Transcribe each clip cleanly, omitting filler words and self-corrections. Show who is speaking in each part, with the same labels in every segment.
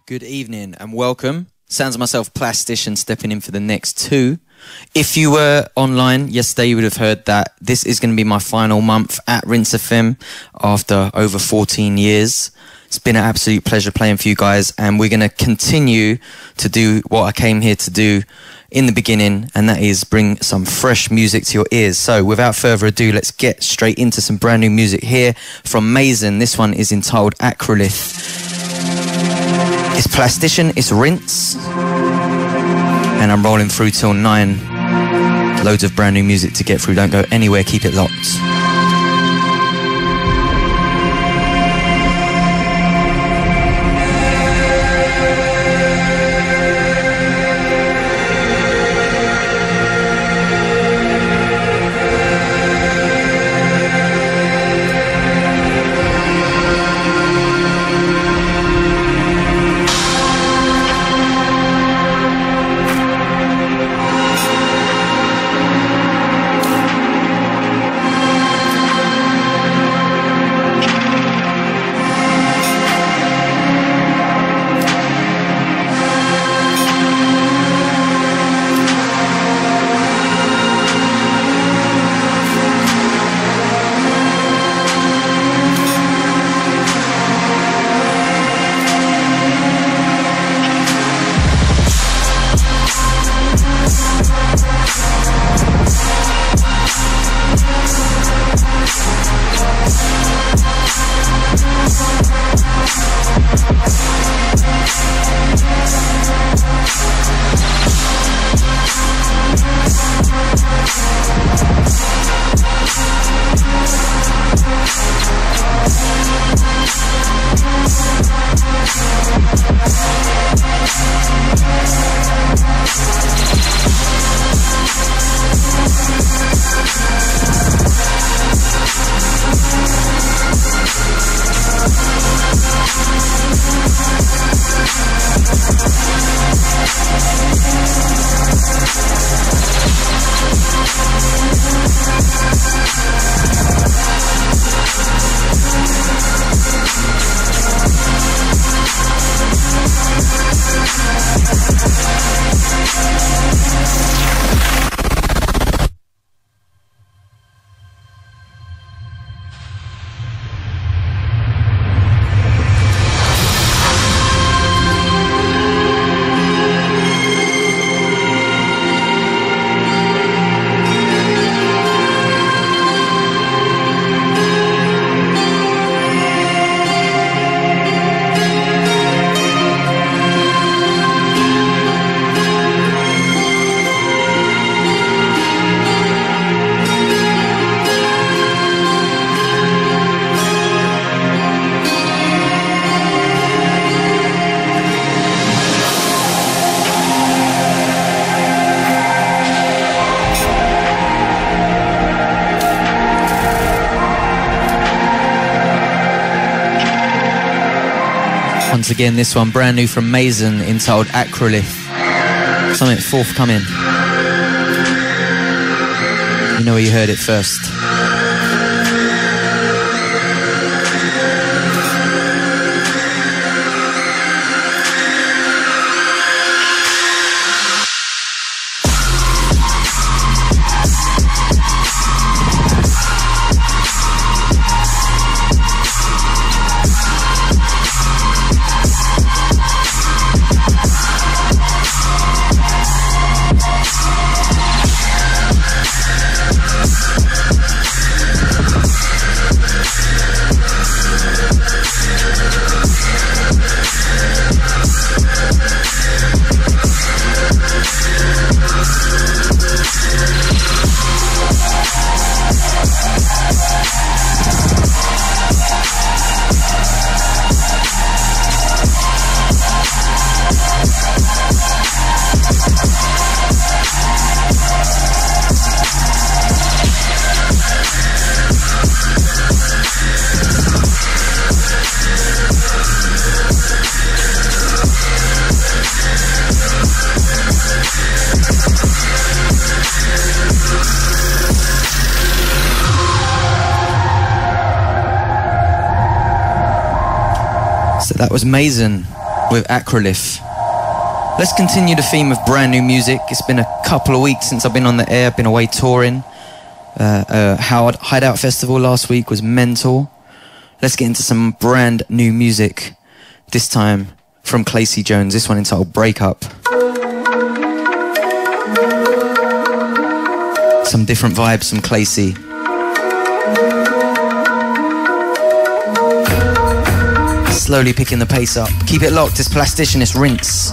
Speaker 1: Good evening and welcome. Sounds of myself, Plastician, stepping in for the next two. If you were online yesterday, you would have heard that this is going to be my final month at Rinse FM after over 14 years. It's been an absolute pleasure playing for you guys, and we're going to continue to do what I came here to do in the beginning, and that is bring some fresh music to your ears. So without further ado, let's get straight into some brand new music here from Mason. This one is entitled Acrolith. It's Plastician, it's Rinse, and I'm rolling through till 9. Loads of brand new music to get through. Don't go anywhere, keep it locked. Once again, this one brand new from Mason, entitled Acrolith. Something forthcoming. You know where you heard it first. That was Mason with Acrolith. Let's continue the theme of brand new music. It's been a couple of weeks since I've been on the air. I've been away touring. Hideout Festival last week was mental. Let's get into some brand new music. This time from Clacy Jones. This one entitled Break Up. Some different vibes from Clacy. Slowly picking the pace up. Keep it locked, it's Plastician, it's Rinse.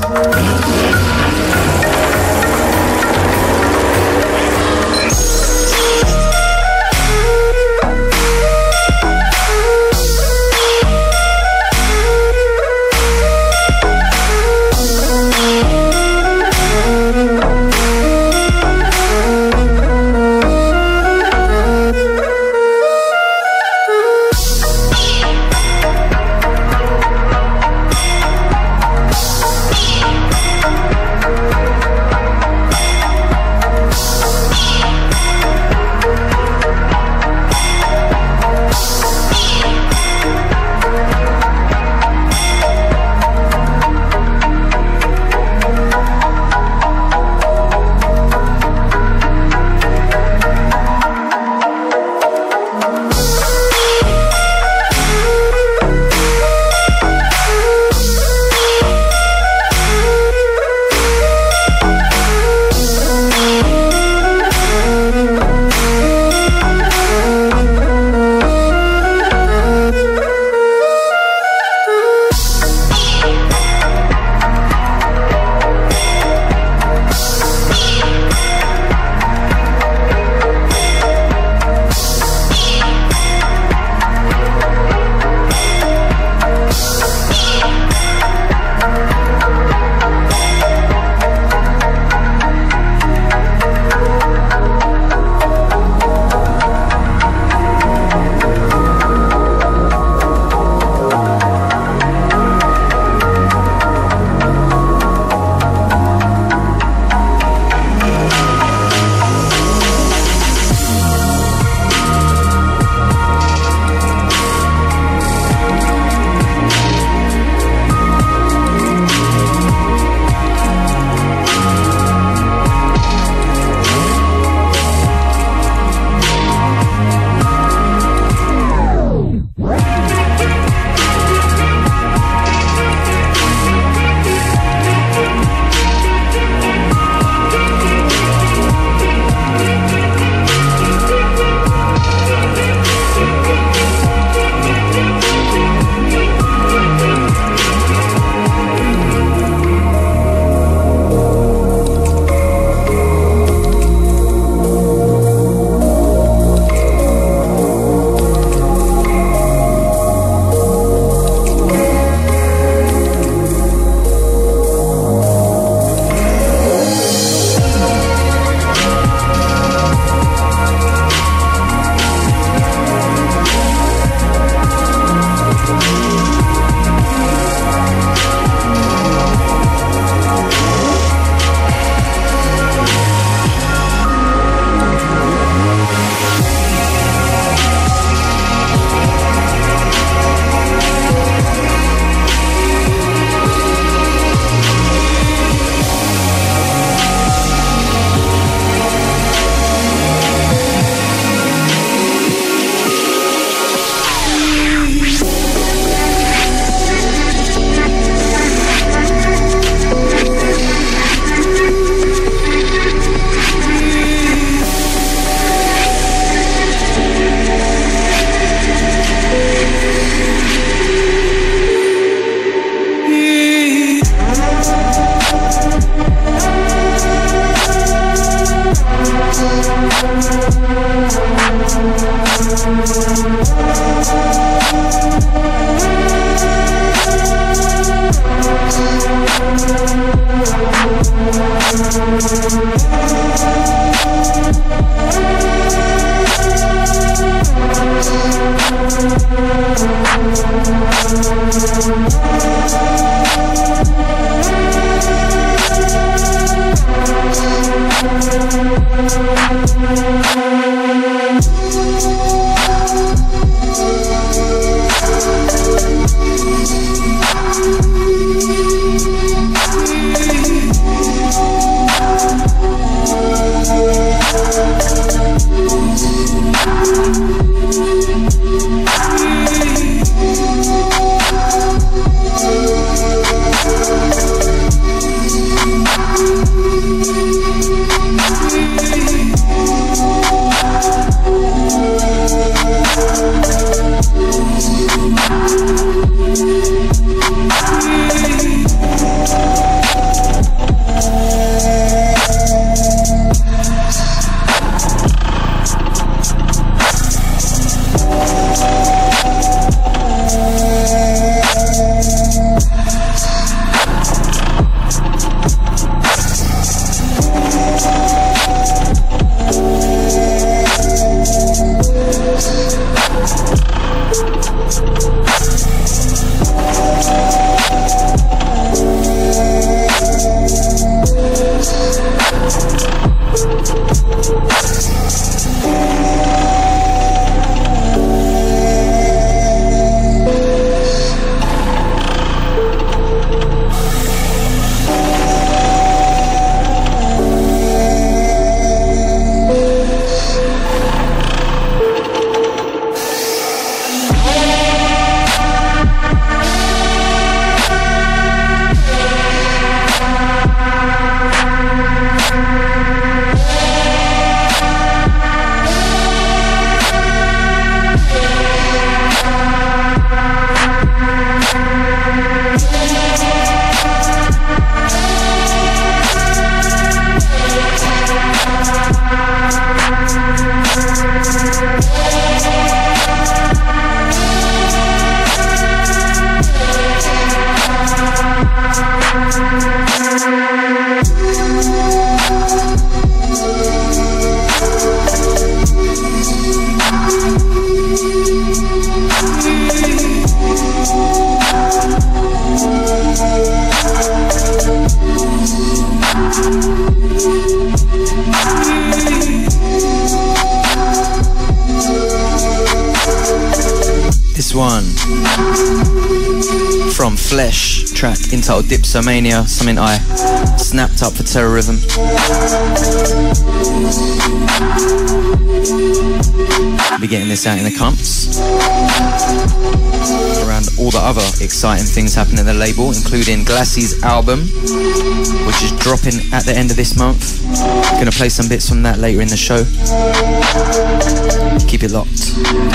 Speaker 1: From Flesh, track entitled Dipsomania, something I snapped up for Terrorism. Be getting this out in the comps. Around all the other exciting things happening at the label, including Glassy's album, which is dropping at the end of this month. Gonna play some bits from that later in the show. Keep it locked.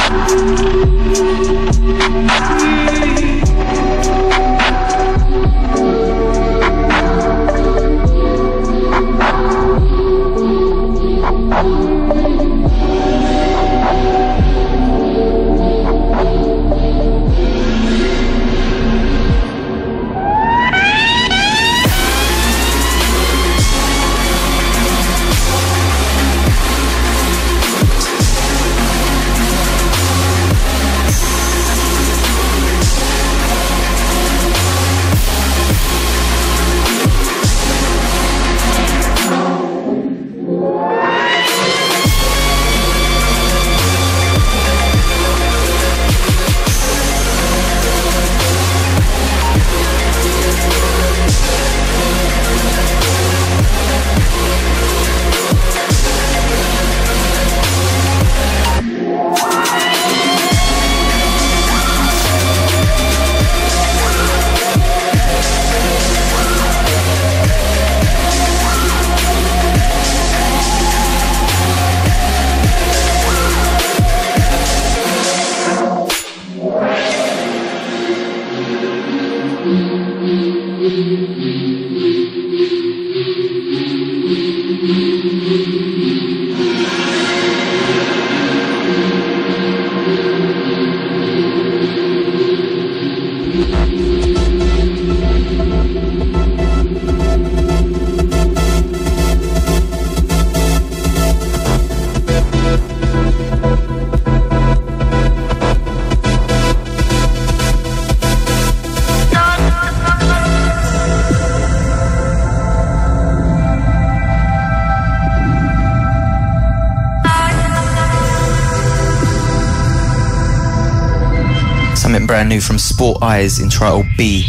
Speaker 1: Something brand new from Sport Eyes entitled B.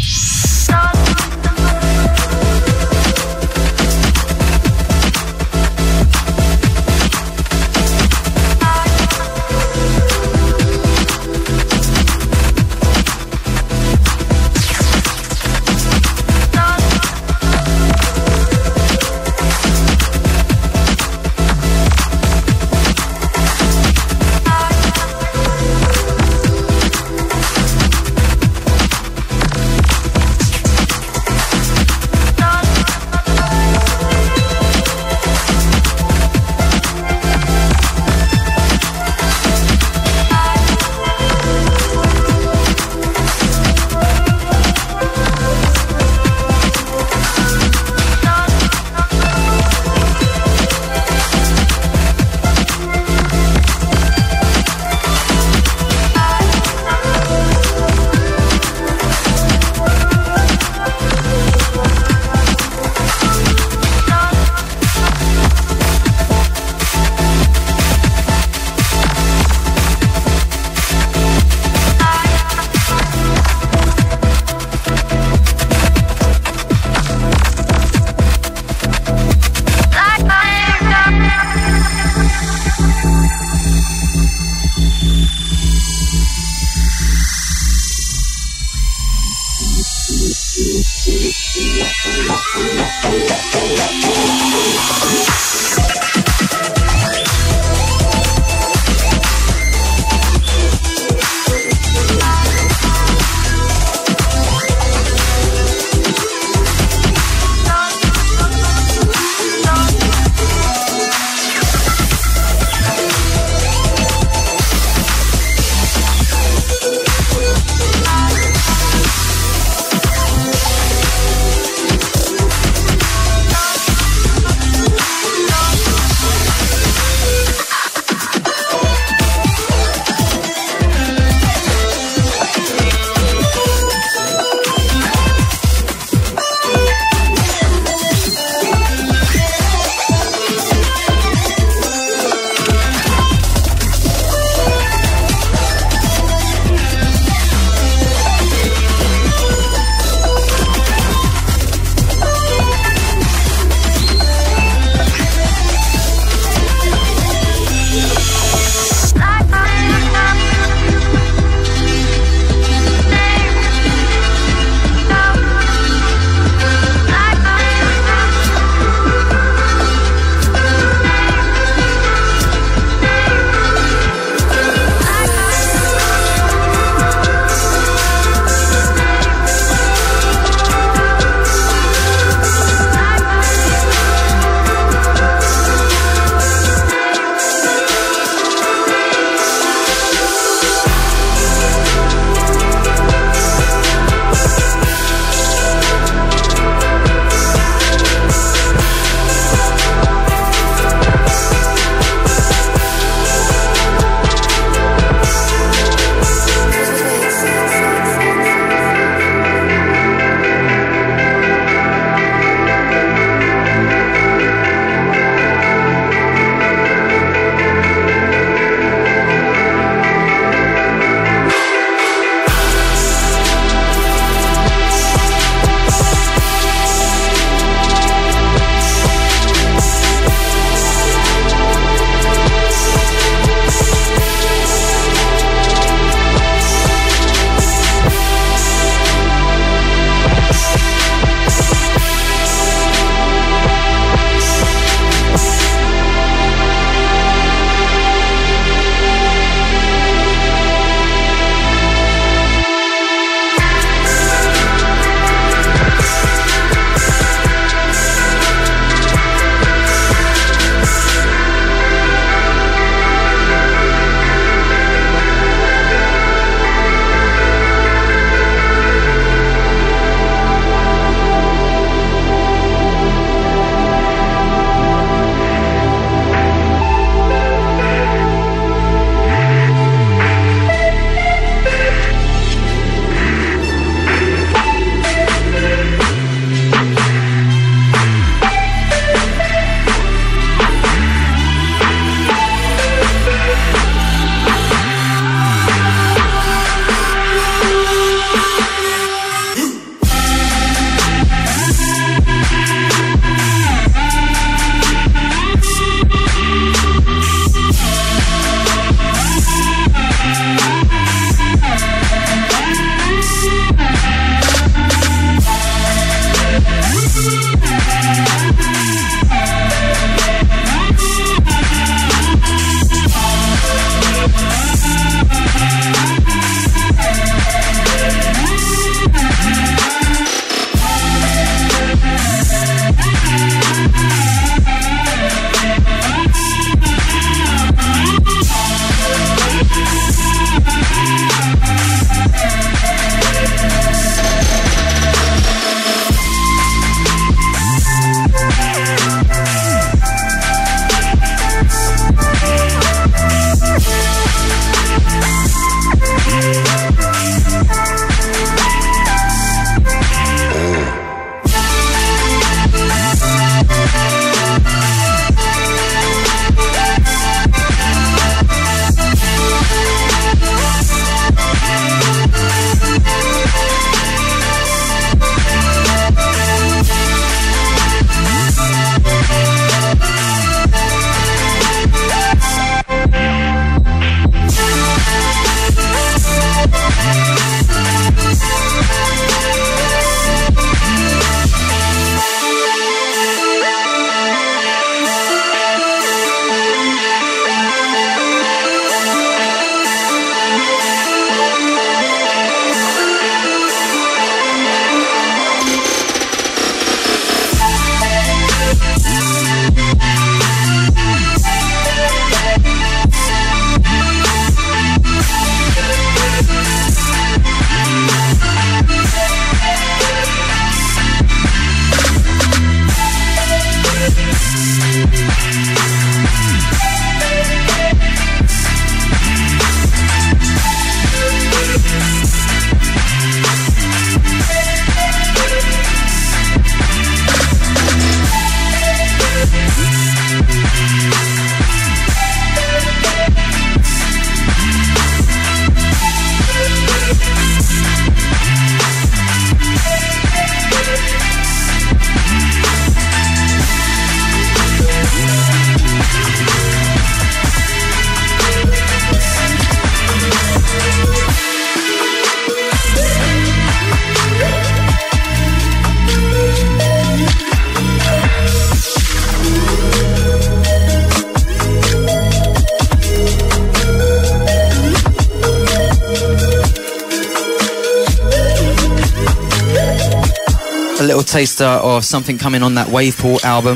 Speaker 1: little taster of something coming on that Wavepool album,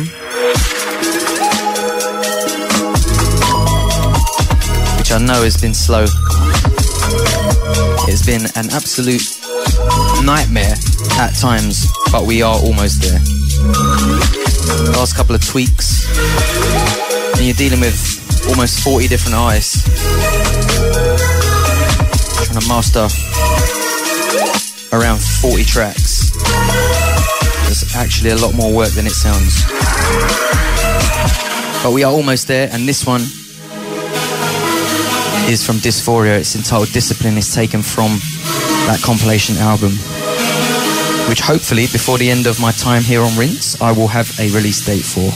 Speaker 1: which I know has been slow. It's been an absolute nightmare at times, but we are almost there. Last couple of tweaks, and you're dealing with almost 40 different artists, trying to master around 40 tracks. There's actually a lot more work than it sounds, but we are almost there. And this one is from Dysphoria. It's entitled Discipline. It's taken from that compilation album, which hopefully before the end of my time here on Rinse I will have a release date for.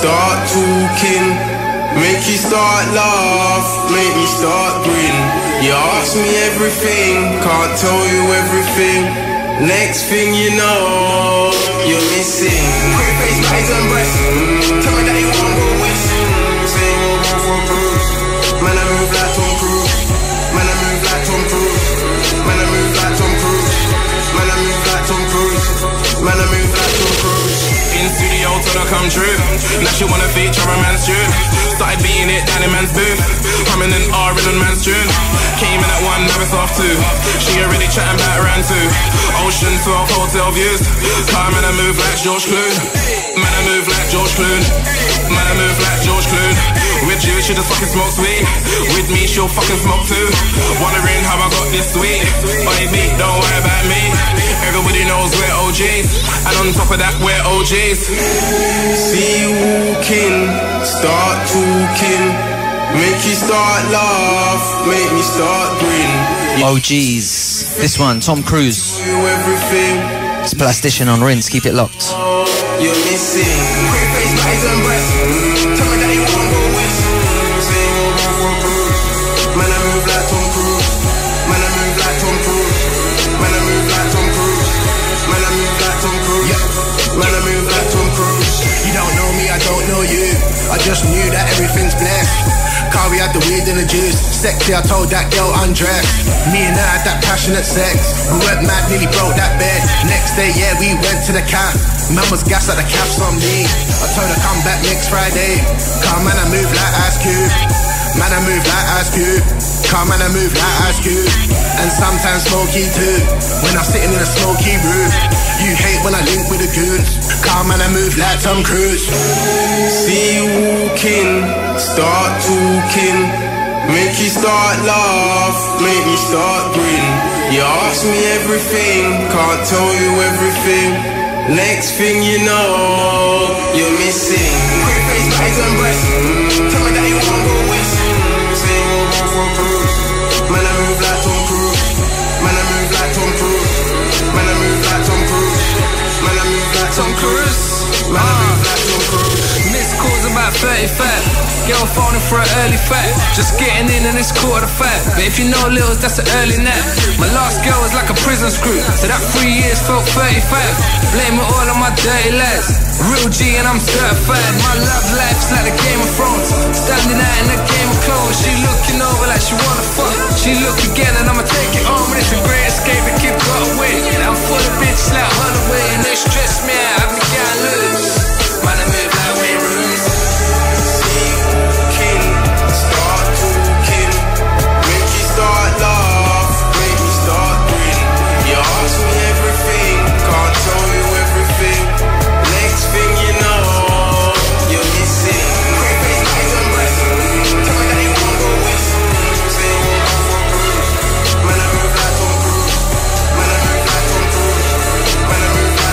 Speaker 2: start talking, make you start laugh, make me start grin. You ask me everything, can't tell you everything. Next thing you know, you're missing. Quick face, eyes and breasts. Tell me that you won't go west. Say you won't go for cruise. Man, I move like Tom Cruise. Man, I move like Tom Cruise. Man, I move like Tom Cruise. Man, I move like Tom Cruise. Man, I move like Tom Cruise. In studio till I come true. Now she wanna feature a man's tune. Started beating it down in man's booth. Humming and R-ing on man's tune. Came in at one, now it's off two. She already chatting about round two. Ocean 12 hotel views. Car man, I move like George Clooney. Man, I move like George Clooney. Man, I move like George Clooney. With you, she just fucking smokes weed. With me, she'll fucking smoke too. Wondering how I got this sweet. Funny beat, don't worry about me. Everybody knows we're OGs. And on top of that, we're OGs. See you walking, start talking, make you start laugh, make me start grin.
Speaker 1: OGs. This one, Tom Cruise. It's Plastician on Rinse. Keep it locked.
Speaker 2: You're missing. Quick face, eyes and breasts. Tell me that you won't go west. Say you won't go for cruise. Man, I move like Tom Cruise. Man, I move like Tom Cruise. Man, I move like Tom Cruise. Man, I move like Tom Cruise. Man, I move like Tom Cruise. You don't know me, I don't know you. I just knew that everything's blessed. Car, we had the weed and the juice. Sexy, I told that girl undress. Me and her had that passionate sex. We went mad, nearly broke that bed. Next day, yeah, we went to the camp. Man was gas at the caps on me. I told her come back next Friday. Car, man, I move like Ice Cube. Man, I move like Ice Cube. Car, man, I move like Ice Cube. And sometimes smoky too. When I'm sitting in a smoky room. You hate when I link with the goons. Car, man, I move like Tom Cruise. See you walking, start talking, make you start laugh, make me start grin. You ask me everything, can't tell you everything. Next thing you know, you're missing. Quick face, eyes and breasts. Tell me that you won't go west. Say you won't go for cruise. Man, I move like Tom Cruise. Man, I move like Tom Cruise. Man, I move like Tom Cruise. Man, I move like Tom Cruise. Man, I move like Tom Cruise.
Speaker 3: Missed calls about 35. Girl phoning for an early fact. Just getting in and it's quarter fact. But if you know Lils, that's an early nap. My last girl was like a prison screw, so that 3 years felt 35. Blame it all on my dirty lads. Real G and I'm certified. My love life's like the Game of Thrones. Standing out in the Game of Clothes. She looking over like she wanna fuck. She look again and I'ma take it home. And it's a great escape, the kid got away. And I'm full of bitches like Holloway. And they stress me out, I be getting loose. Man, I move like way rooms.
Speaker 2: Start laugh, make me start grin. You ask me everything, can't tell you everything. Next thing you know, you're missing. Quick face, eyes and breasts. Tell me that you won't go west. Say you won't go for cruise. Man, I move like Tom Cruise. Man, I move like Tom Cruise. Man, I move like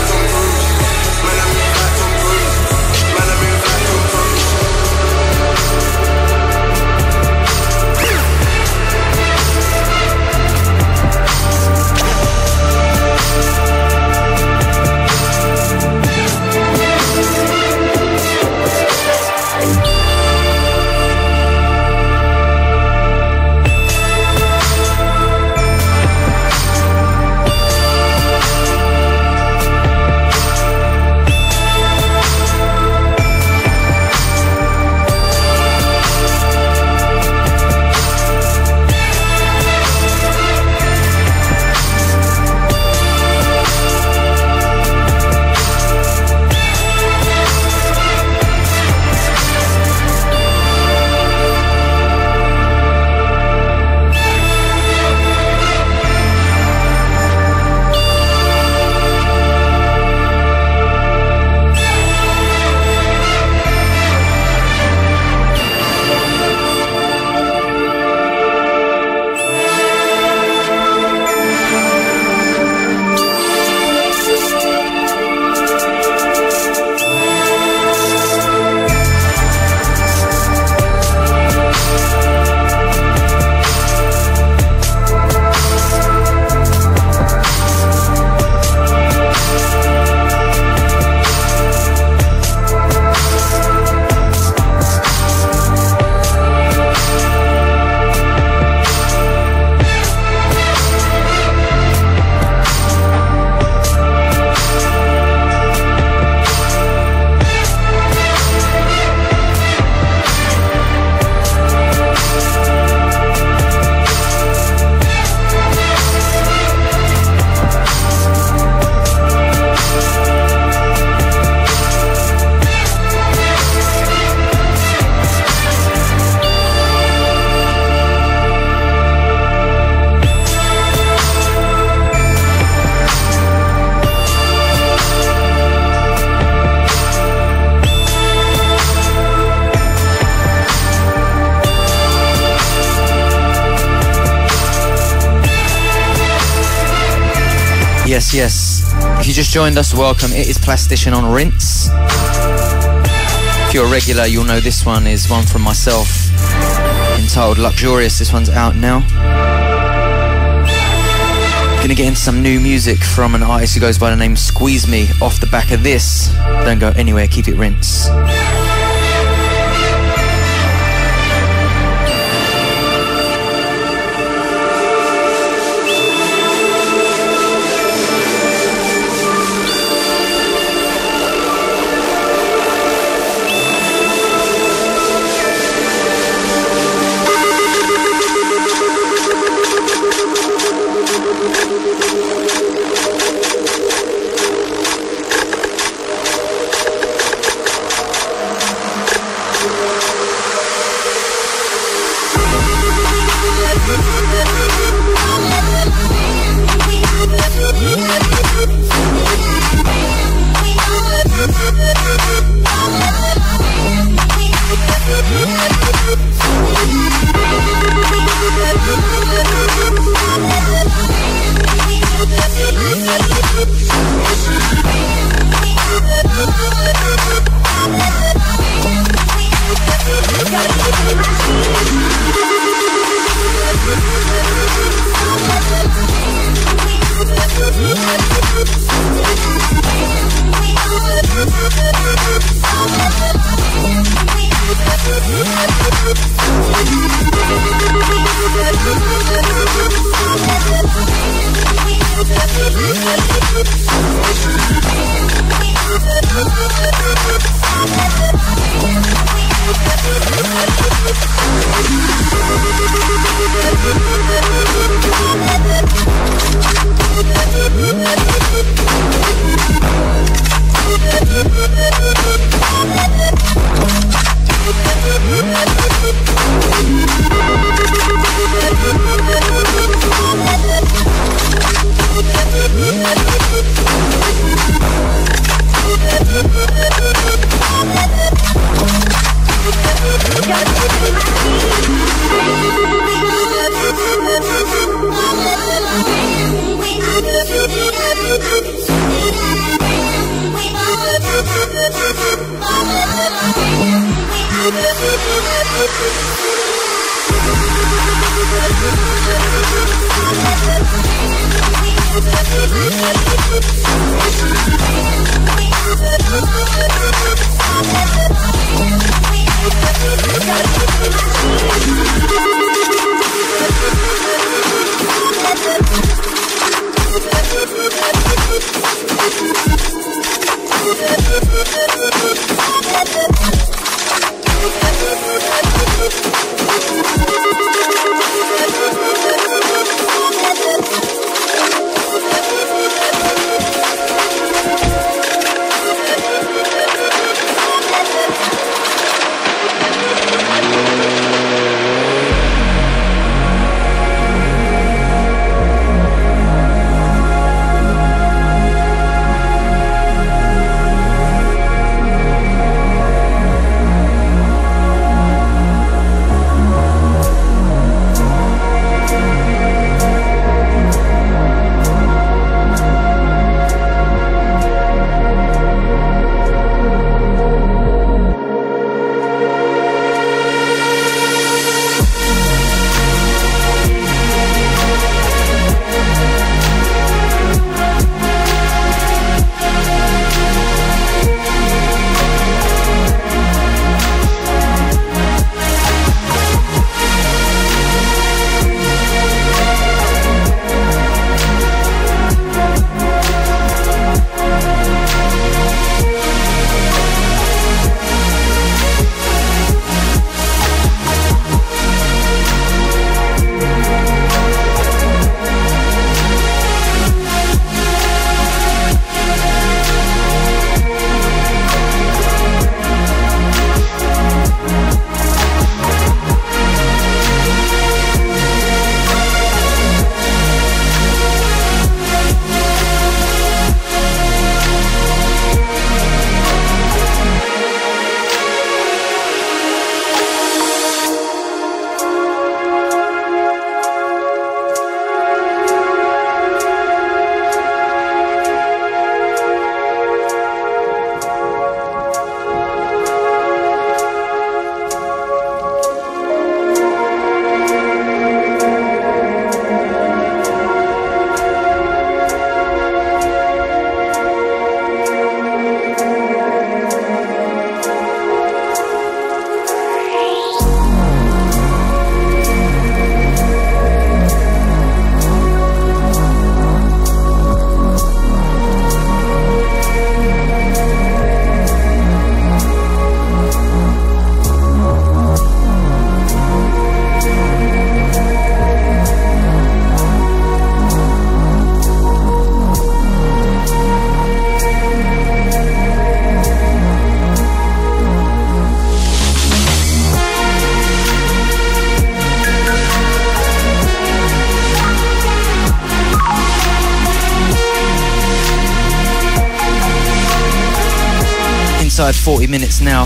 Speaker 1: Yes. If you just joined us, welcome. It is Plastician on Rinse. If you're a regular, you'll know this one is one from myself, entitled Luxurious. This one's out now. Gonna get into some new music from an artist who goes by the name Squeeze Me off the back of this. Don't go anywhere, keep it Rinse. Ringside 40 minutes now.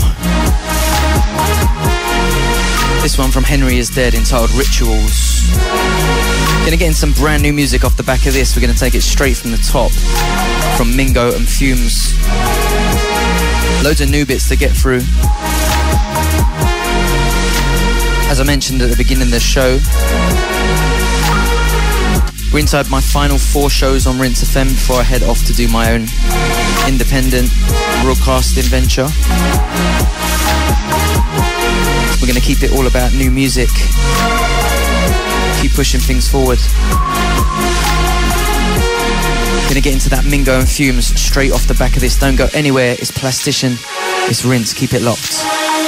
Speaker 1: This one from Henry is Dead, entitled Rituals. Gonna get in some brand new music off the back of this. We're gonna take it straight from the top, from Mingo and Fumes. Loads of new bits to get through. As I mentioned at the beginning of the show, we're inside my final 4 shows on Rinse FM before I head off to do my own independent broadcasting venture. We're going to keep it all about new music, keep pushing things forward. Going to get into that Mingo and Fumes straight off the back of this. Don't go anywhere. It's Plastician, it's Rinse. Keep it locked.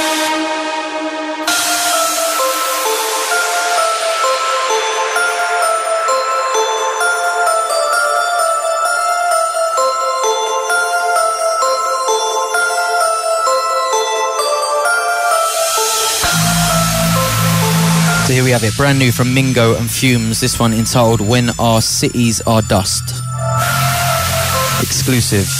Speaker 1: So here we have it, brand new from Mingo and Fumes. This one entitled When Our Cities Are Dust. Exclusive.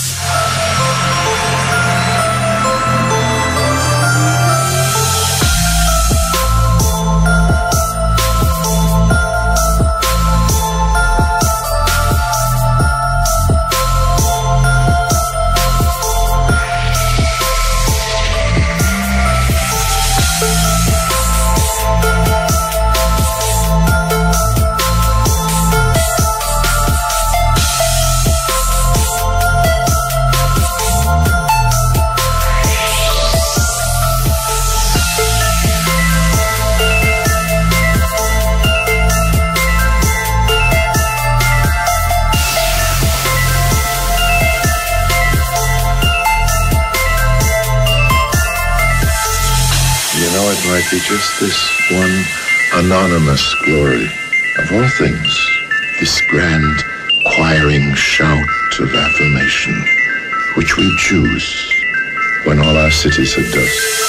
Speaker 4: Might be just this one anonymous glory. Of all things, this grand choiring shout of affirmation, which we choose when all our cities are dust.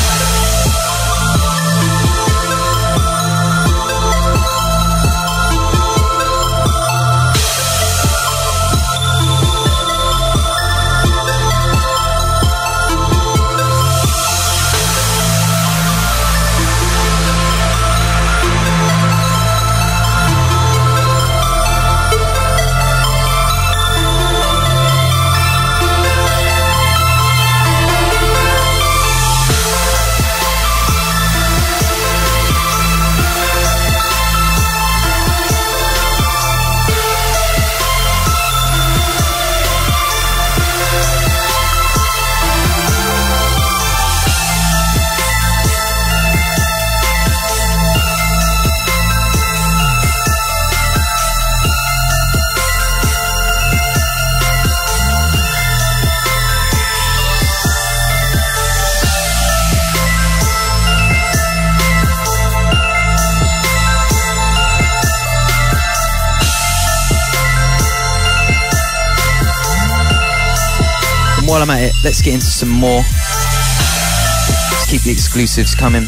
Speaker 1: While I'm at it, let's get into some more. Let's keep the exclusives coming.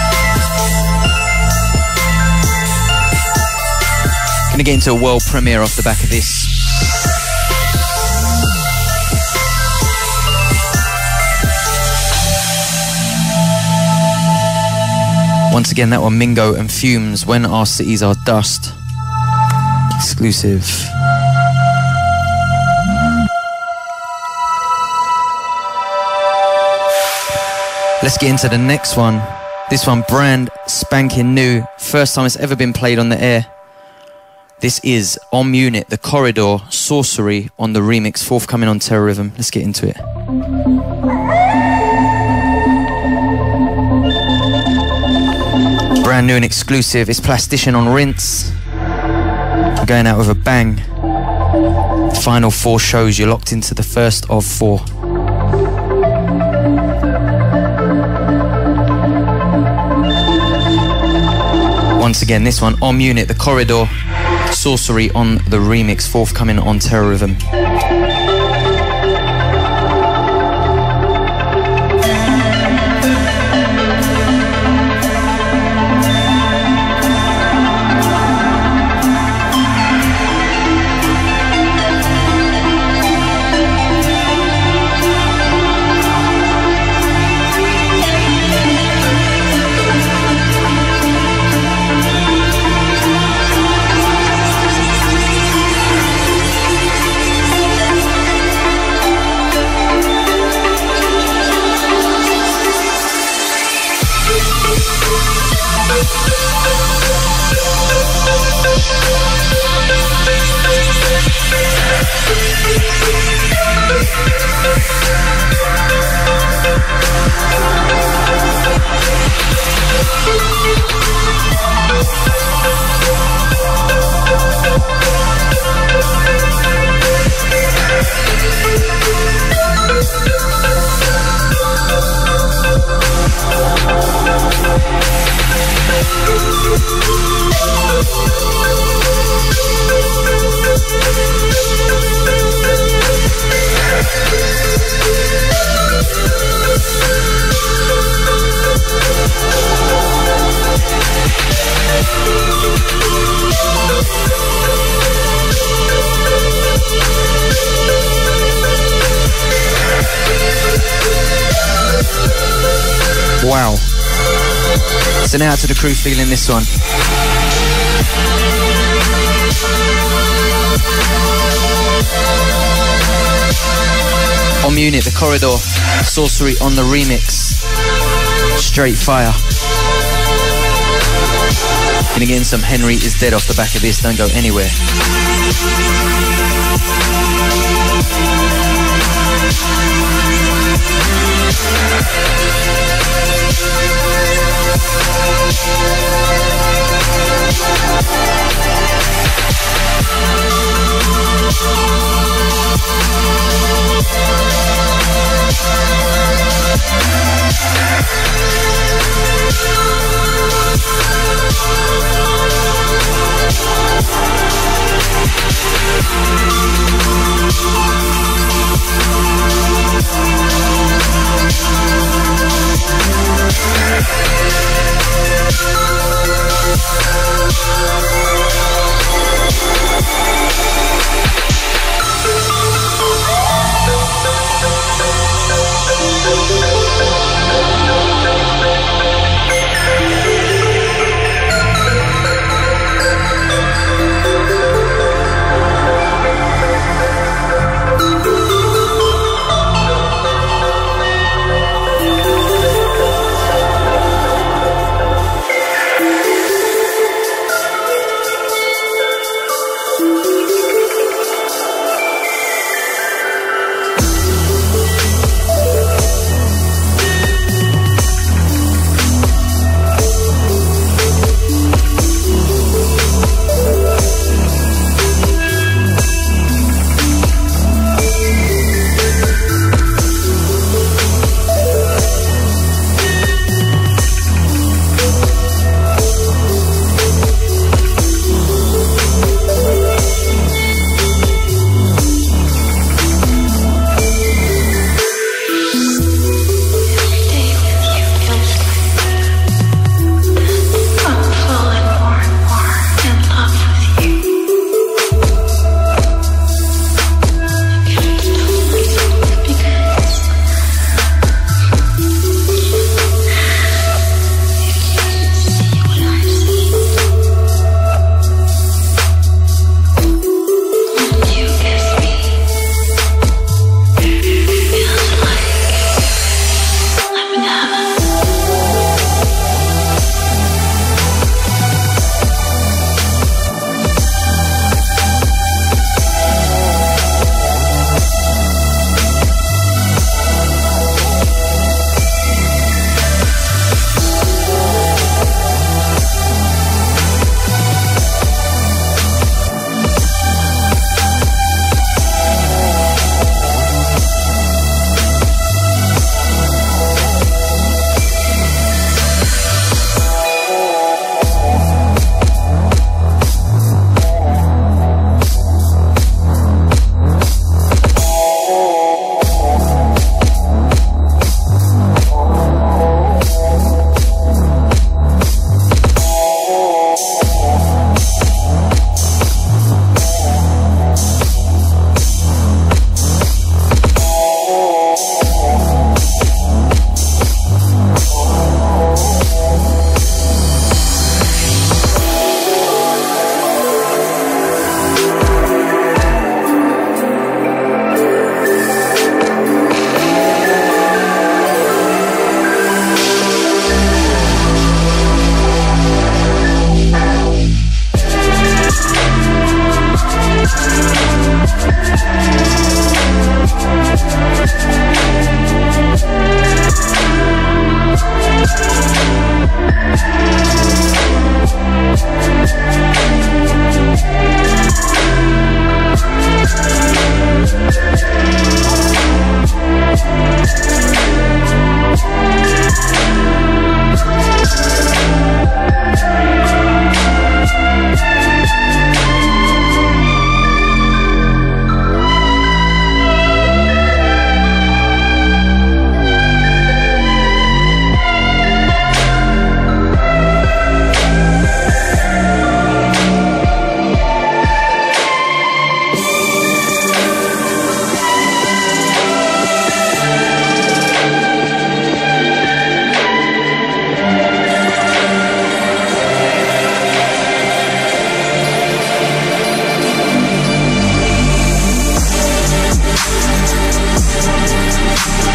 Speaker 1: Gonna get into a world premiere off the back of this. Once again, that one, Mingo and Fumes, When Our Cities Are Dust. Exclusive. Let's get into the next one. This one, brand spanking new. First time it's ever been played on the air. This is On Unit, The Corridor, Sorcery on the remix, forthcoming on Terrorism. Let's get into it. Brand new and exclusive. It's Plastician on Rinse. We're going out with a bang. Final 4 shows. You're locked into the first of 4. Once again, this one, On Unit, The Corridor, Sorcery on the remix, forthcoming on Terrorism. Wow. Send it out to the crew feeling this one. On Munich, The Corridor, Sorcery on the remix. Straight fire. Gonna get in some Henry is Dead off the back of this, don't go anywhere.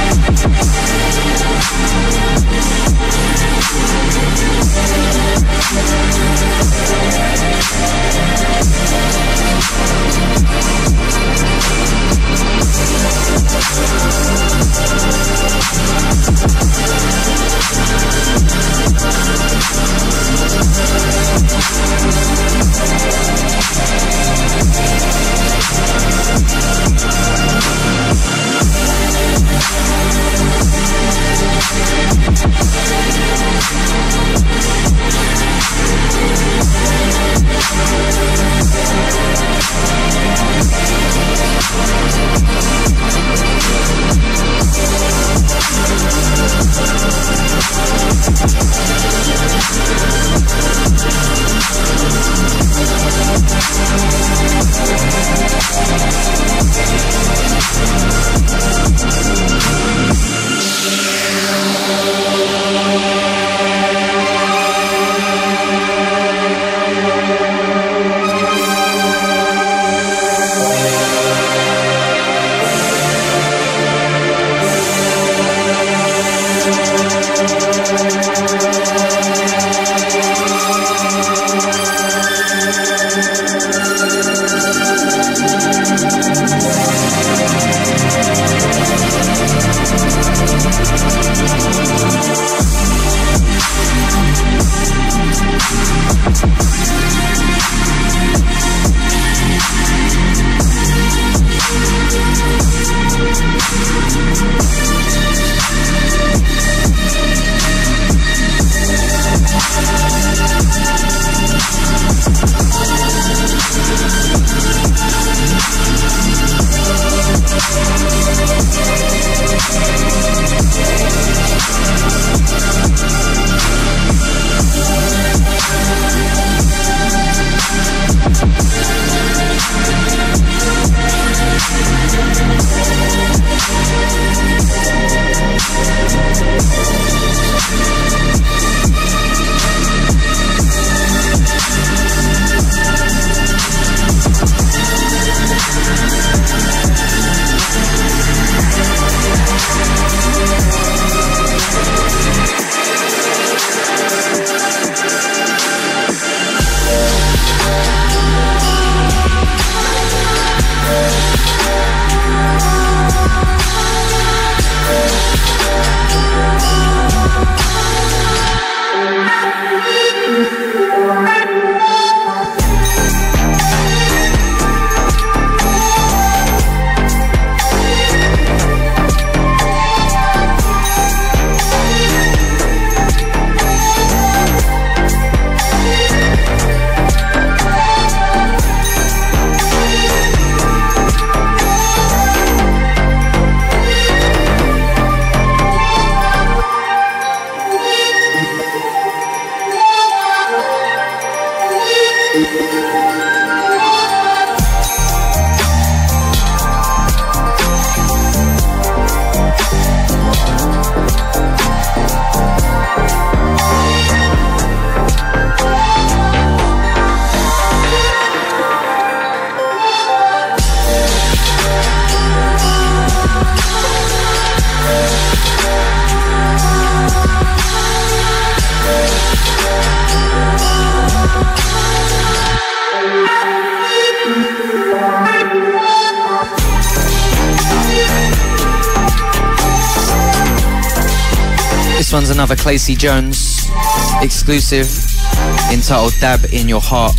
Speaker 1: This one's another Clacy Jones exclusive entitled Dab in Your Heart.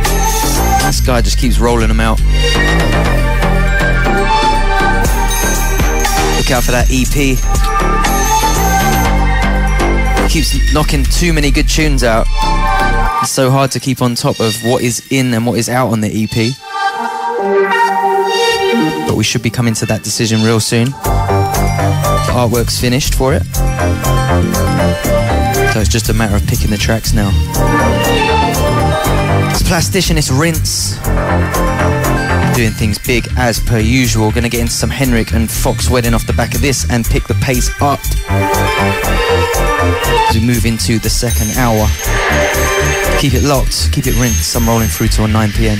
Speaker 1: This guy just keeps rolling them out. Look out for that EP. Keeps knocking too many good tunes out. It's so hard to keep on top of what is in and what is out on the EP. But we should be coming to that decision real soon. The artwork's finished for it. So it's just a matter of picking the tracks now. It's Plastician, it's Rinse. Doing things big as per usual. Gonna get into some Henrik and Fox Wedding off the back of this and pick the pace up as we move into the second hour. Keep it locked, keep it Rinse. I'm rolling through till 9 PM.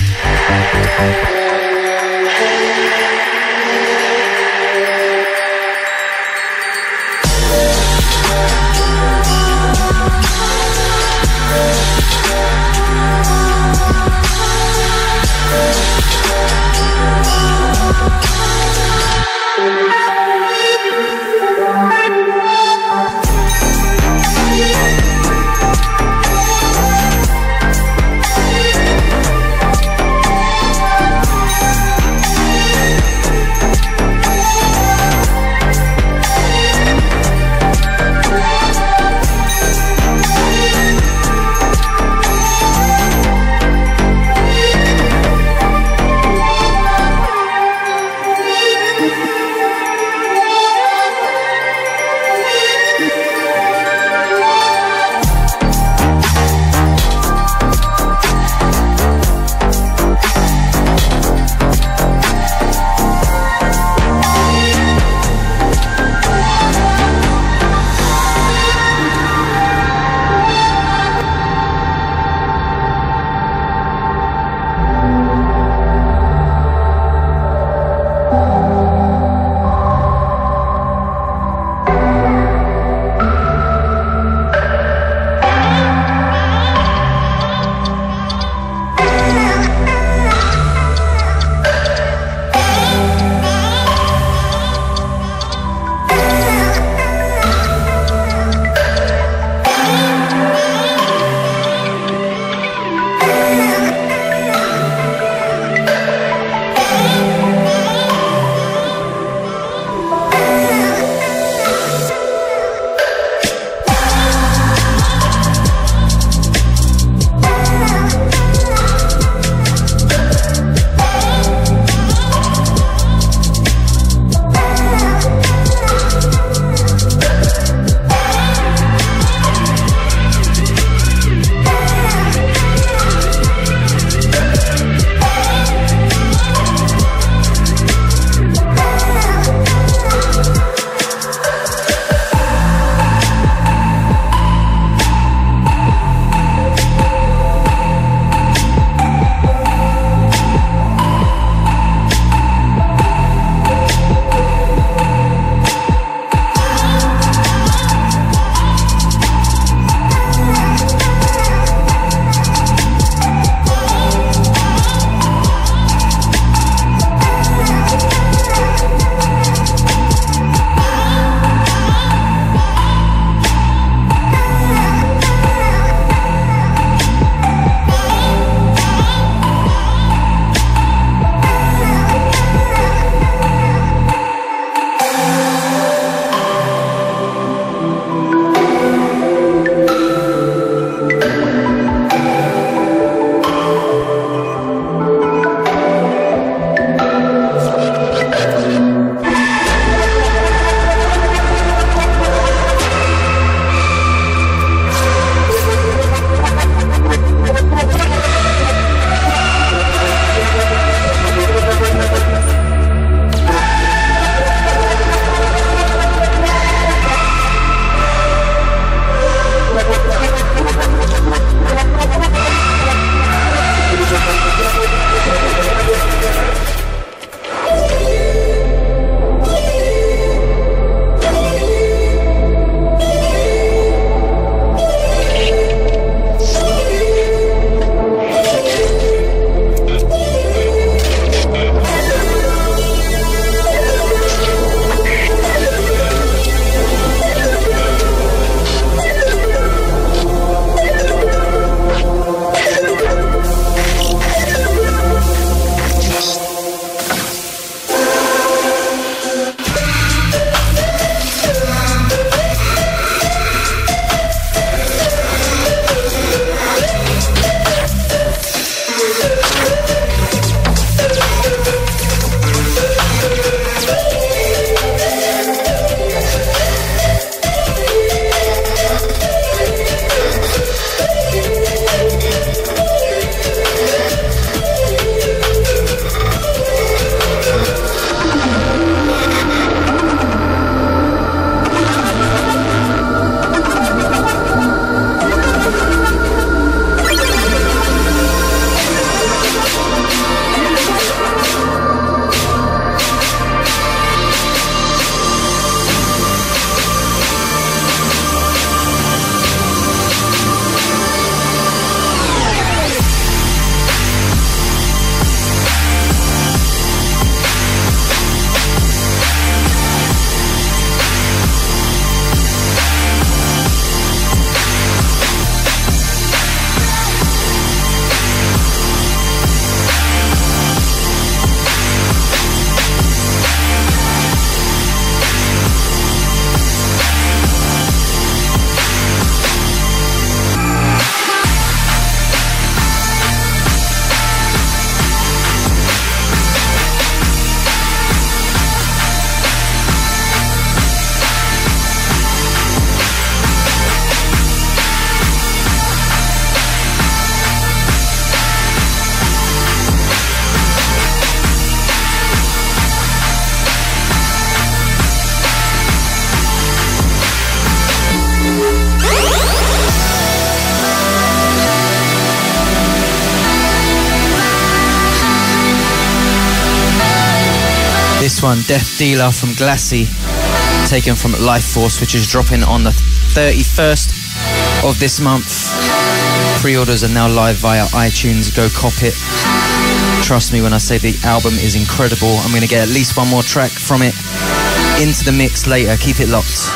Speaker 1: one, Death Dealer from Glassy, taken from Life Force, which is dropping on the 31st of this month. Pre-orders are now live via iTunes. Go cop it. Trust me when I say the album is incredible. I'm going to get at least one more track from it into the mix later. Keep it locked.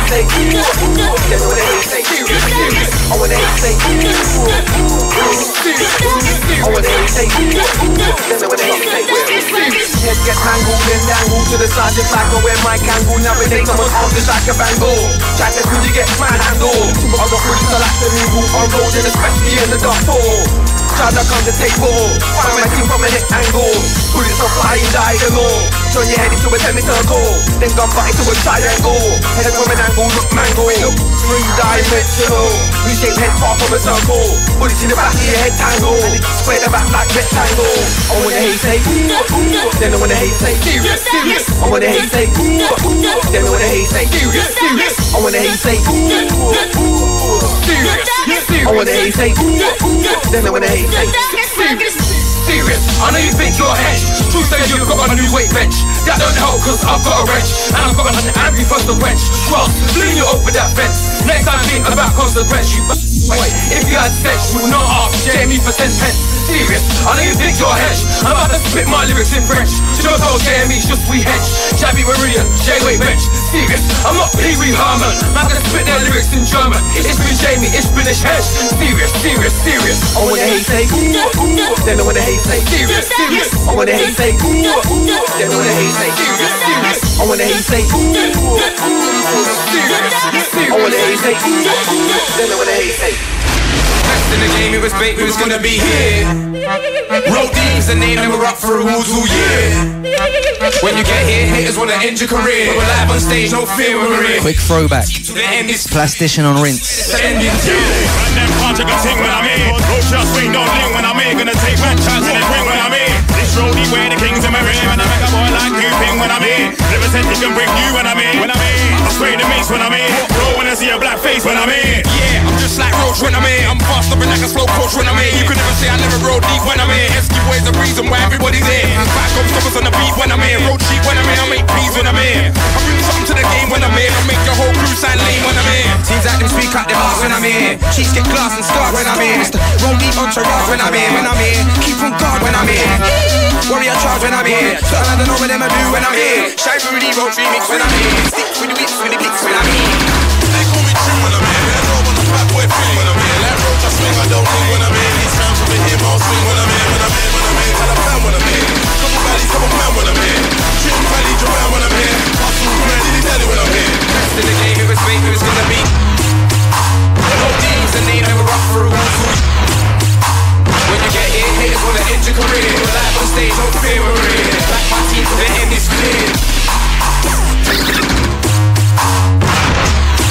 Speaker 2: say, then when they hate say, serious. I wanna hate say, serious. I wanna hate say, then when they hate say, serious. Head get tangled and dangled to the side just like a where my angle. Navigate someone's arm just like a bangle. Chat that till you get manhandled. I got pretty so like the new on road and especially in the dark floor. Try to come to take ball. Find my team from a hit angle. Put it so flying diagonal. Turn your head into a semicircle. Then gun butt into a triangle. Head from an angle, look mango. Three-dimensional. U-shaped head far from a circle. Put it in the back of your head tangle. Square the back like rectangle. I wanna hate say, then I wanna hate say, serious. I wanna hate say, then I wanna hate say, serious. I wanna hate say, serious. I wanna hate say, then I wanna hate say, serious. I know you think you're hedge. True say you've got a new weight bench. That don't help cause I've got a wrench. And I've got an angry first to quench. Trust, fling you over that fence. Next time think about consequence. You wait, if you had sex, you would not ask. Share me for 10 pence. Serious, I know you think you're hedge. I'm about to spit my lyrics in French. Just hold JME, just we hedge. Shabby Meridian, J-Weight bench. Serious, I'm not Pee-wee Herman. I'm gonna spit their lyrics in German. It's been Jamie, it's been a hedge. Serious. I wanna hate say, then I wanna hate say, serious. I wanna hate say, then I wanna hate say, serious. I wanna hate say, serious. I wanna hate say, then I wanna hate say. Next in the game, it was bait, we was gonna be here. Roll deep is the name that we're up for awards all year. When you get here, haters wanna end your career. We're live on stage, no fear when we're here.
Speaker 1: Quick throwback. Plastician on Rinse.
Speaker 5: Them punch a good thing when I'm in. Road shots swing, don't link when I'm in. Gonna take one chance and then ring when I'm in. This roadie where the kings in my ring. And I make a boy like you ping when I'm in. Never said he can bring you when I'm in. I spray the mace when I'm in. Roll when I see a black face when I'm in. Yeah, I'm just like Roach when I'm in. I'm fast up and like a slow coach when I'm in. You can never say I never roll deep when I'm in. Esky boy's the reason why everybody's in. Back up stoppers on the beat when I'm in. Road cheap when I'm in. I make peas when I'm in. I bring something to the game when I'm in. I make your whole crew sound lame when I'm in. Seems like them speak out their hearts when I'm in. Cheeks get glass and start when I'm in. Roll deep entourage when I'm in. Keep on guard when I'm in. Warrior charge when I'm in. Something I don't know what them I do when I'm in. Shine through the road remix when I'm in. Stick with the whips with the kicks when I'm in. They call me Trim when I'm in. Let roll on the fat boy fling when I'm in. Let roll just swing, I don't think when I'm in. These sounds from the him, I'll swing when I'm in. Tell a fan when I'm in. Couple valleys, couple man when I'm in. Trim valley, Joanne when I'm in. Hustle, grand, diddy daddy when I'm in. Rest in the game, it was bait, it was gonna be. The name that we're up for awards. When you get here, haters wanna end your career. We're live on stage, no fear we're in. Like my team to the end is clear.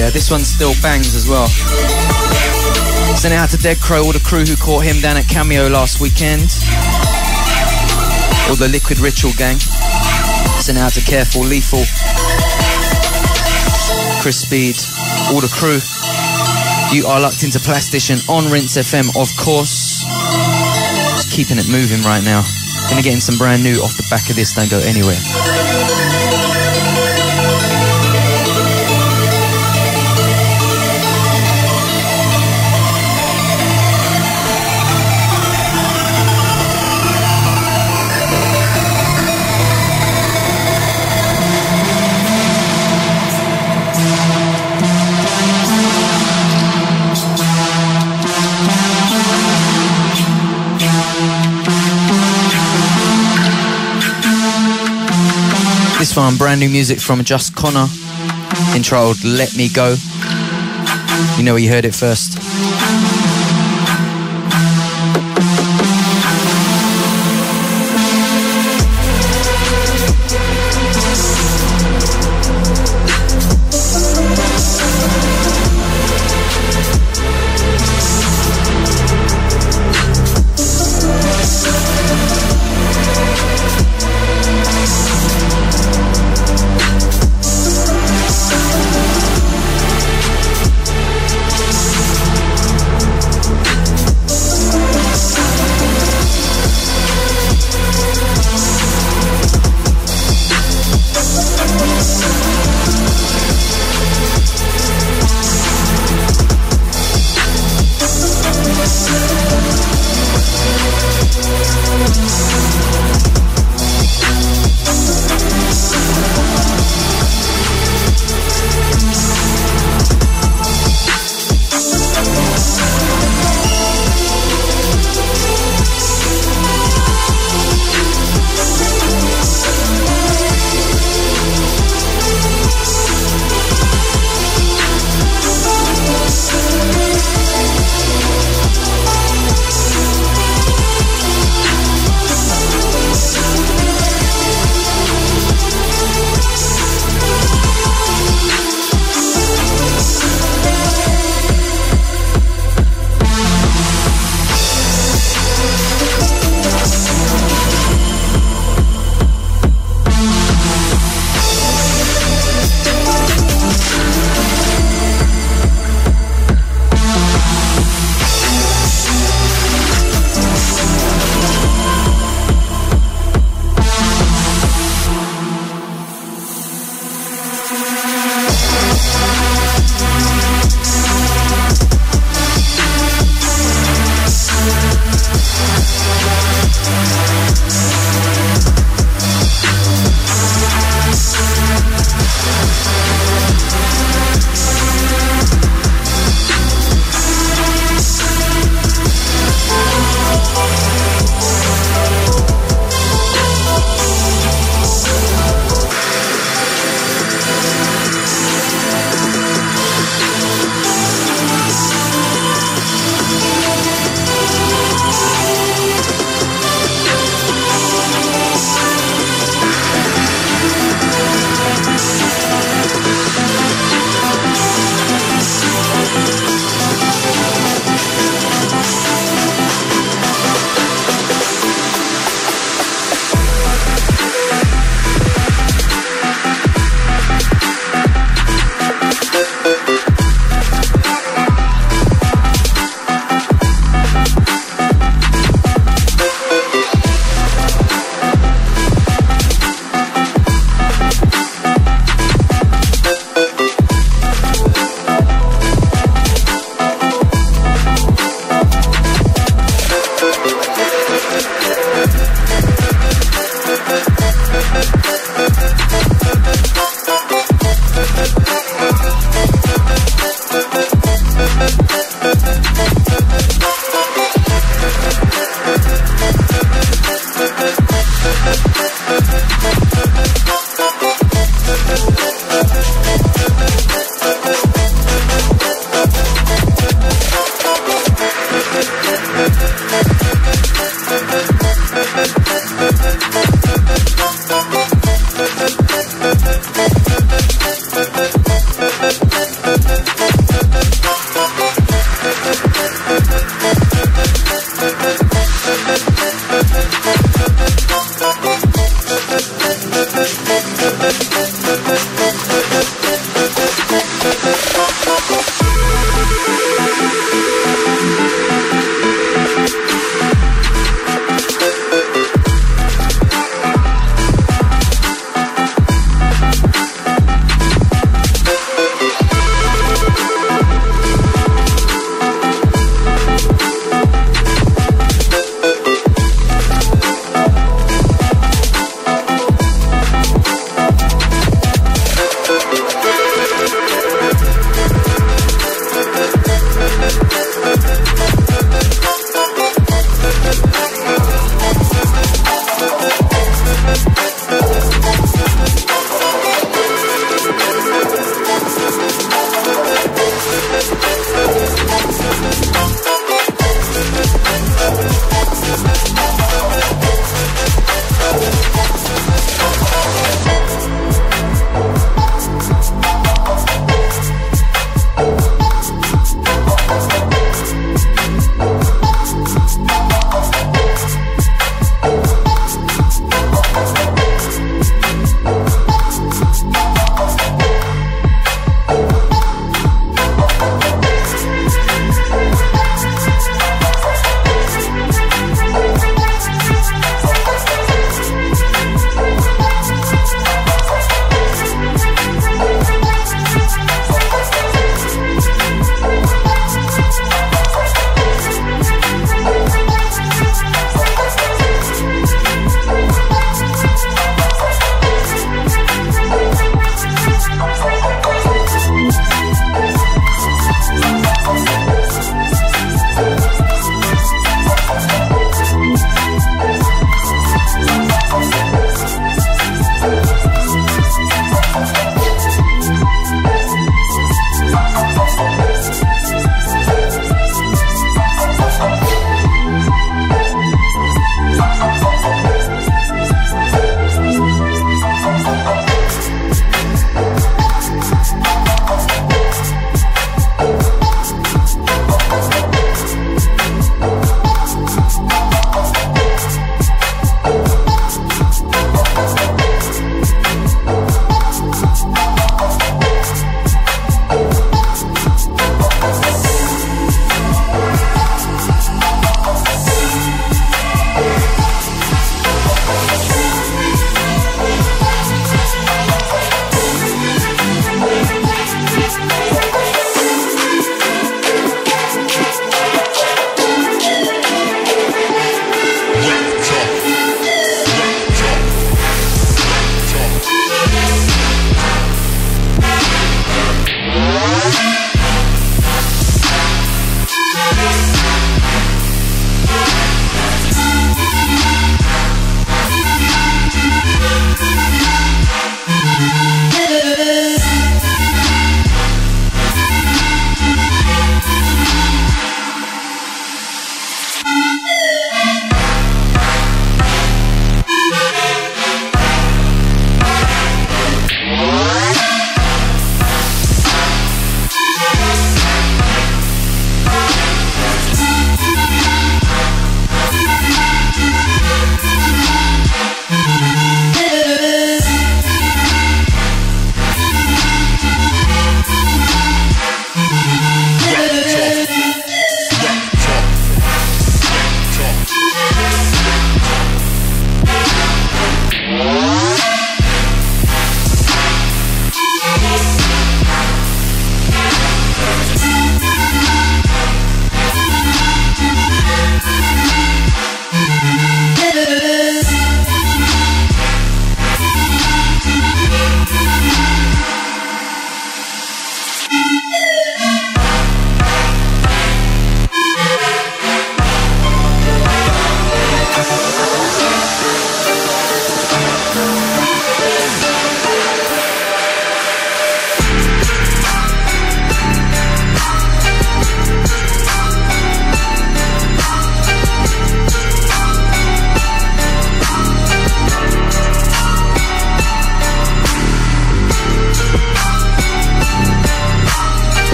Speaker 1: Yeah, this one still bangs as well. Send it out to Dead Crow, all the crew who caught him down at Cameo last weekend. All the Liquid Ritual gang. Send it out to Careful, Lethal, Chris Speed, all the crew. You are locked into Plastician on Rinse FM, of course. Just keeping it moving right now. Gonna get in some brand new off the back of this, don't go anywhere. This one, brand new music from Just Connor, entitled Let Me Go. You know where you heard it first.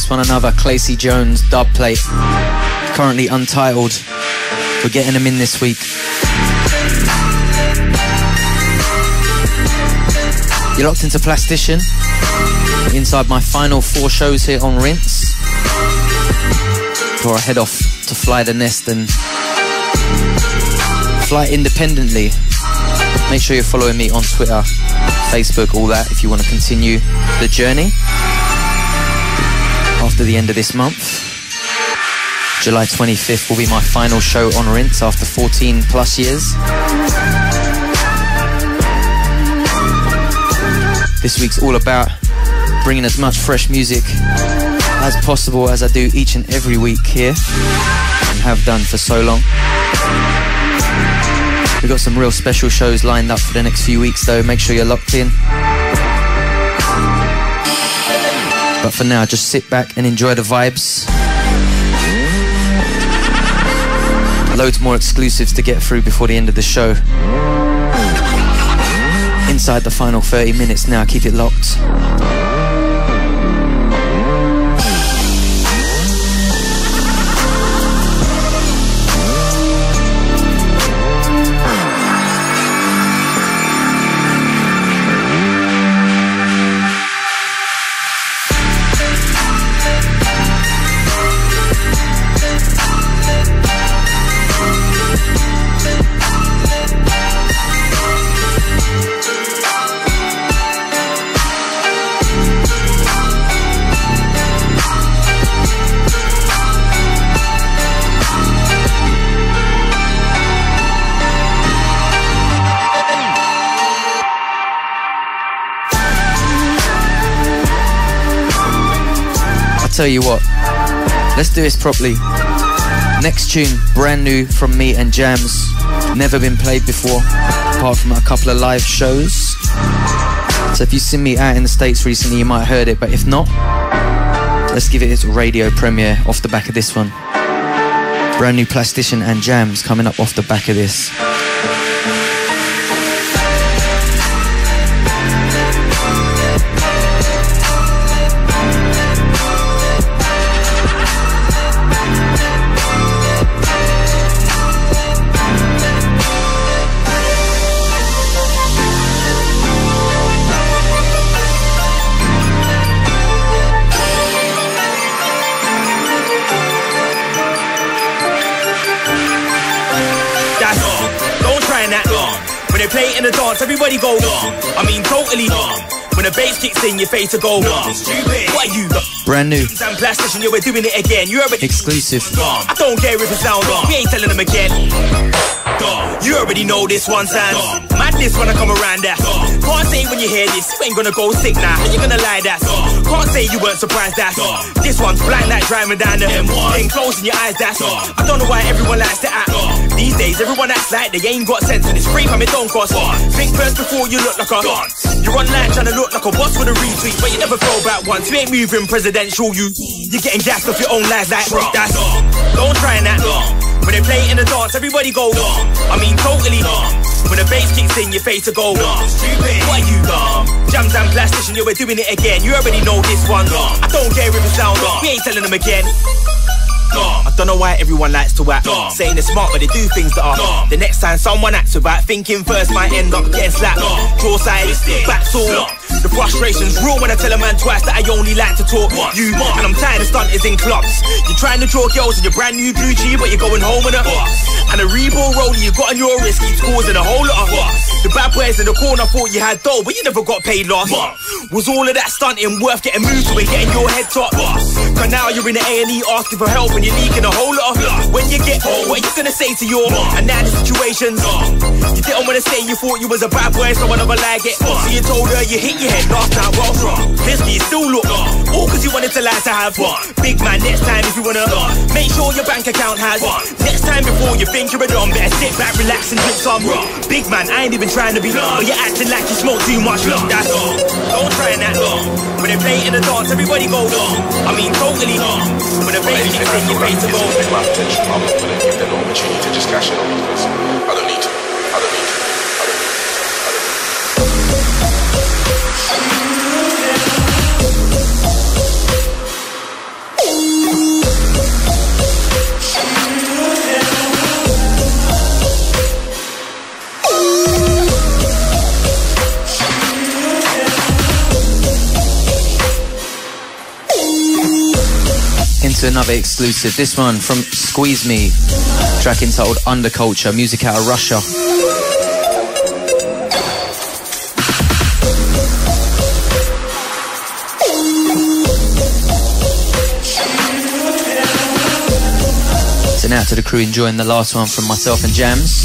Speaker 1: this one, another Clacy Jones dub plate. Currently untitled. We're getting them in this week. You're locked into Plastician. Inside my final 4 shows here on Rinse. Before I head off to fly the nest and fly independently. Make sure you're following me on Twitter, Facebook, all that, if you want to continue the journey. After the end of this month, July 25th will be my final show on Rinse after 14 plus years. This week's all about bringing as much fresh music as possible, as I do each and every week here and have done for so long. We've got some real special shows lined up for the next few weeks though, make sure you're locked in. But for now, just sit back and enjoy the vibes. Loads more exclusives to get through before the end of the show. Inside the final 30 minutes now, keep it locked. Tell you what, let's do this properly. Next tune, brand new from me and Jams, never been played before apart from a couple of live shows. So if you've seen me out in the States recently, you might have heard it, but if not, let's give it its radio premiere off the back of this one. Brand new Plastician and Jams coming up off the back of this.
Speaker 6: When they play it in the dance, everybody go. I mean, totally. When the bass kicks in, your face will go. Stupid. What are you?
Speaker 1: Brand new.
Speaker 6: I'm Plastician, yeah, we're doing it again. You already
Speaker 1: exclusive.
Speaker 6: I don't care if it sounds we ain't telling them again. You already know this one sound. Madness when I come around that. Can't say when you hear this, you ain't gonna go sick now. You gonna lie that. Can't say you weren't surprised that. This one's blind like driving down the M1. Ain't closing your eyes, that's I don't know why everyone likes to act. These days everyone acts like they ain't got sense, and it's free from it don't cost. Think first before you look like a you're online trying to look like a boss with a retweet, but you never throw back once. You ain't moving presidential, you're getting gassed off your own lies like that's don't try that. When they play it in the dance, everybody go. I mean, totally. When the bass kicks in, your face will go. Stupid. What are you? Jams and Plastician, yeah, we're doing it again. You already know this one. I don't care if it sounds we ain't telling them again. I don't know why everyone likes to act saying they're smart, but they do things that are the next time someone acts without thinking first might end up getting slapped. Draw side, back sore. The frustration's real when I tell a man twice that I only like to talk you, and I'm tired of stunters in clubs. You're trying to draw girls in your brand new blue G, but you're going home with a and a Reebok rollie you got on your wrist keeps causing a whole lot of the bad boys in the corner thought you had dough, but you never got paid last. Was all of that stunting worth getting moved to and getting your head top? Cause now you're in the A&E asking for help and you're leaking a whole lot of when you get home, what are you gonna say to your and now the situations you didn't wanna say you thought you was a bad boy, so another like it. So you told her you hit your head last night, well this you still look all cause you wanted to lie to have big man, next time if you wanna make sure your bank account has next time before you think you're a dumb, better sit back, relax and drink some big man, I ain't even trying to be but you're acting like you smoke too much. That's don't try that. When they play it in the dance, everybody go. I mean, totally. When the bass kicks in, your face will go.
Speaker 4: Pay my attention, I'm not gonna give them an opportunity to just cash it on because I don't need to.
Speaker 1: to another exclusive. This one from Squeeze Me, track entitled Underculture, music out of Russia. Sent out to the crew enjoying the last one from myself and Jams.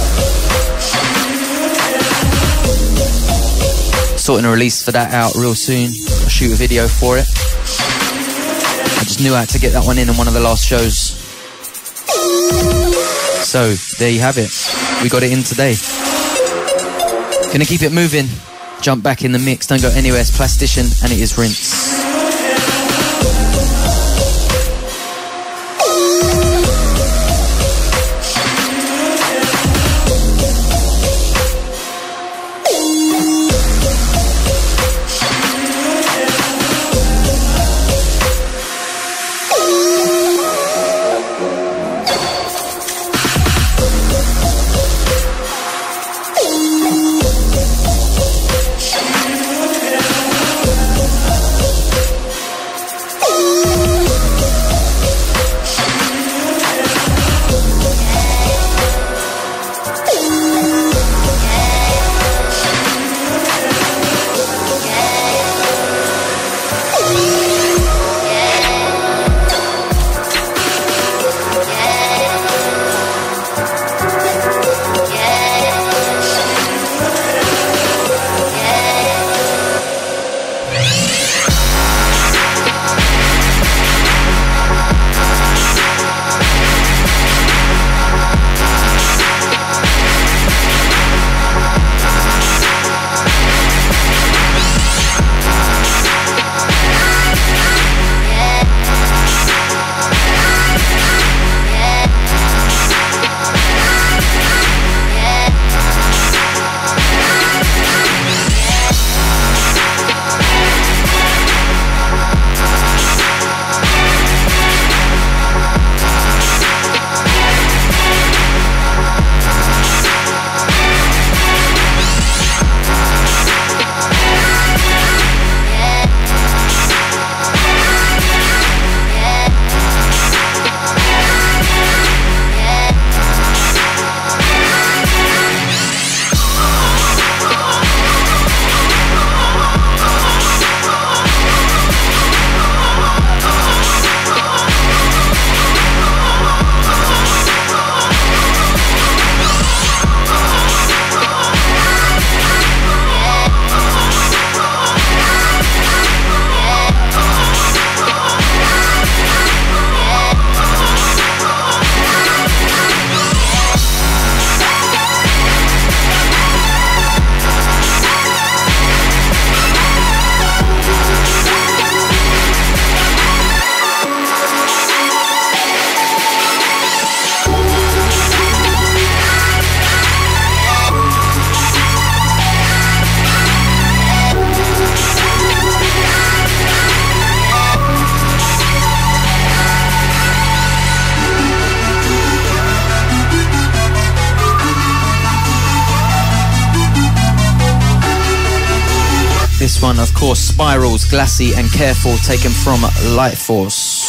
Speaker 1: Sorting a release for that out real soon. I'll shoot a video for it. I just knew I had to get that one in one of the last shows. So, there you have it. We got it in today. Gonna keep it moving. Jump back in the mix. Don't go anywhere. It's Plastician and it is Rinse. This one, of course, Spirals, Glassy and Careful, taken from Light Force.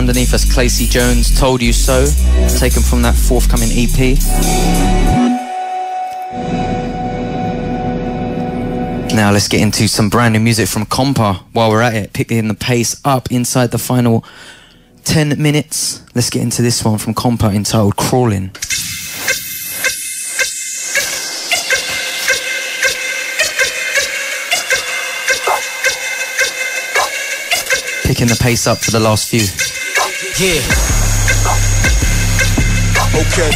Speaker 1: underneath us, Clacy Jones, Told You So, taken from that forthcoming EP. Now let's get into some brand new music from Compa while we're at it, picking the pace up inside the final 10 minutes. Let's get into this one from Compa entitled Crawling. Picking the pace up for the last few.
Speaker 6: Yeah. Okay.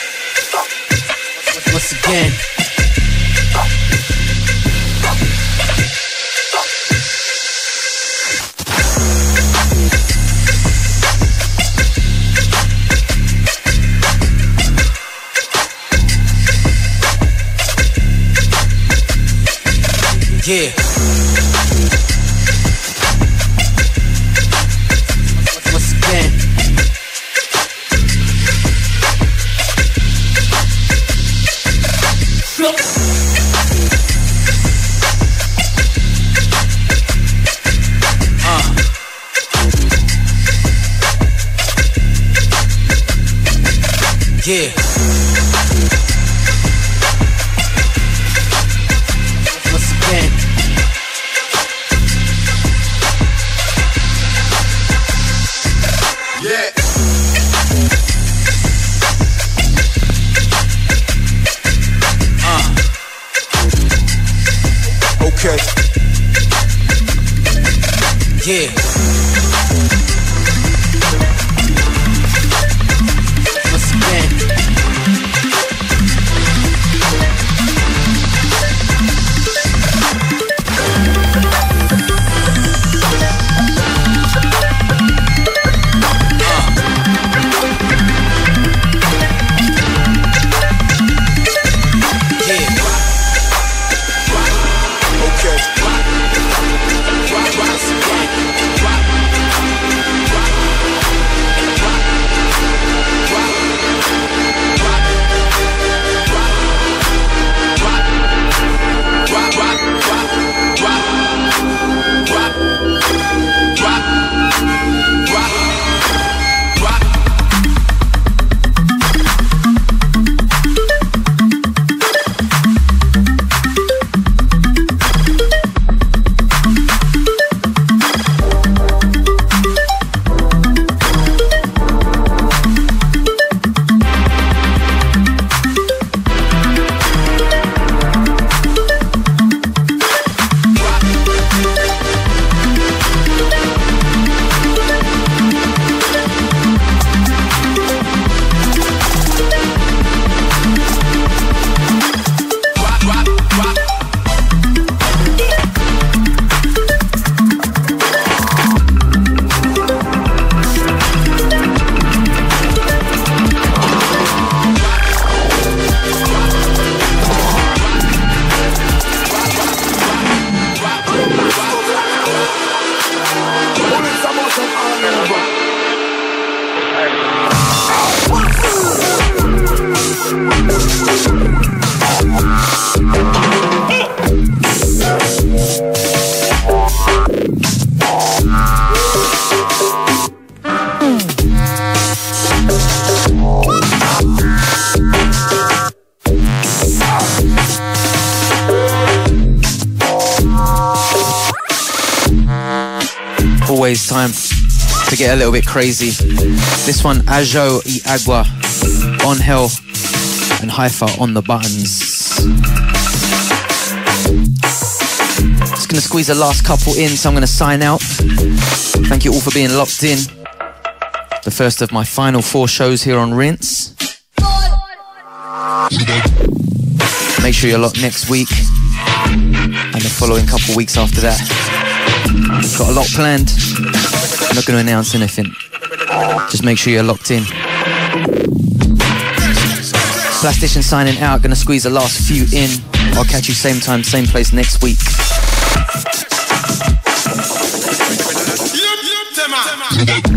Speaker 6: Once again. Yeah. Once again. Yeah. Once again.
Speaker 2: Yeah. Okay.
Speaker 6: Yeah. Once again.
Speaker 1: Always time to get a little bit crazy. This one, Ajo y Agua, On Hell, and Haifa on the buttons. Just gonna squeeze the last couple in, so I'm gonna sign out. Thank you all for being locked in. The first of my final 4 shows here on Rinse. Make sure you're locked next week and the following couple weeks after that. Got a lot planned. I'm not going to announce anything. Just make sure you're locked in. Plastician signing out. Going to squeeze the last few in. I'll catch you same time, same place next week.
Speaker 2: Yep,